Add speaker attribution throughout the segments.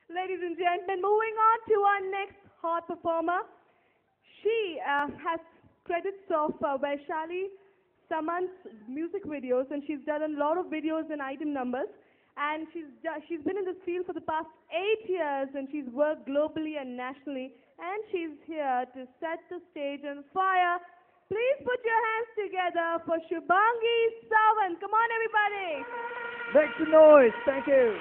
Speaker 1: Ladies and gentlemen, moving on to our next hot performer. She has credits of Vaishali Saman's music videos, and she's done a lot of videos and item numbers. And she's been in this field for the past 8 years, and she's worked globally and nationally. And she's here to set the stage on fire. Please put your hands together for Shubhangi Sawant. Come on, everybody.
Speaker 2: Make some noise. Thank you.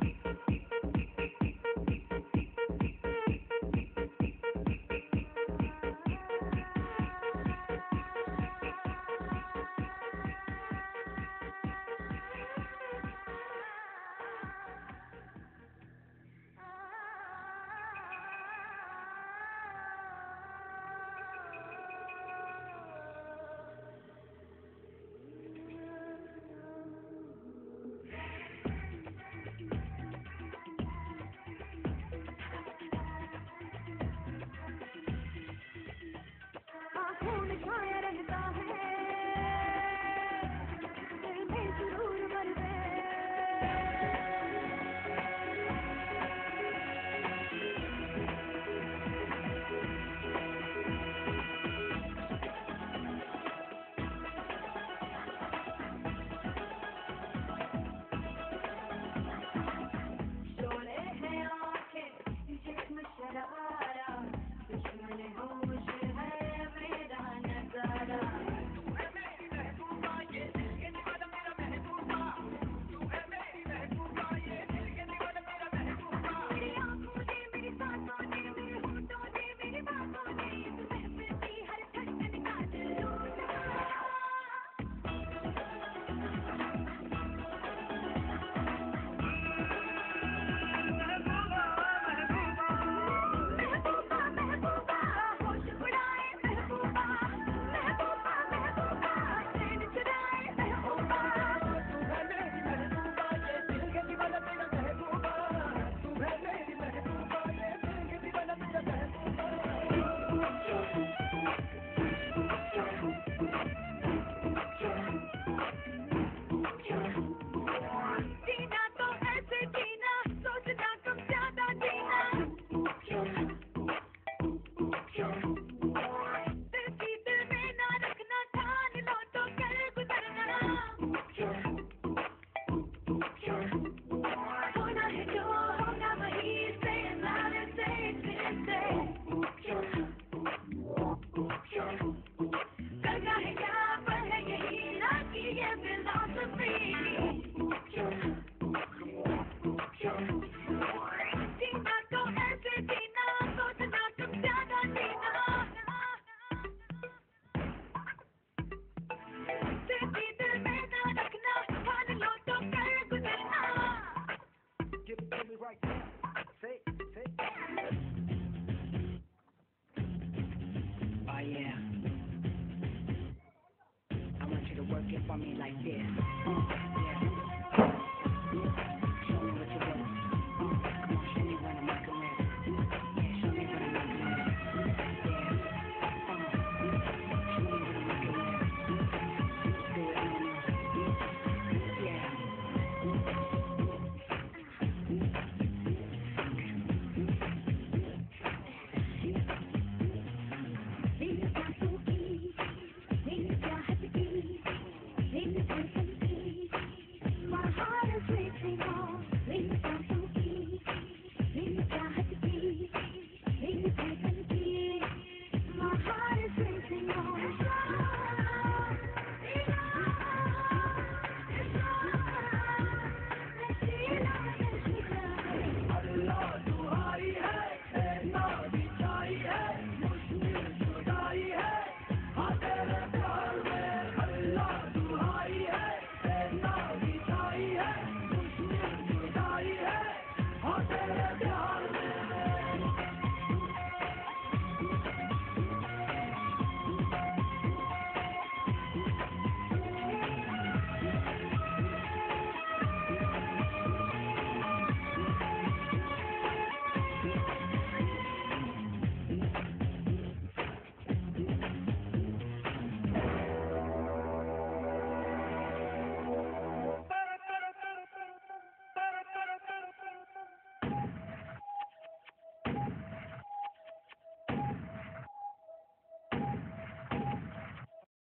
Speaker 3: Oh yeah, I want you to work it for me like this.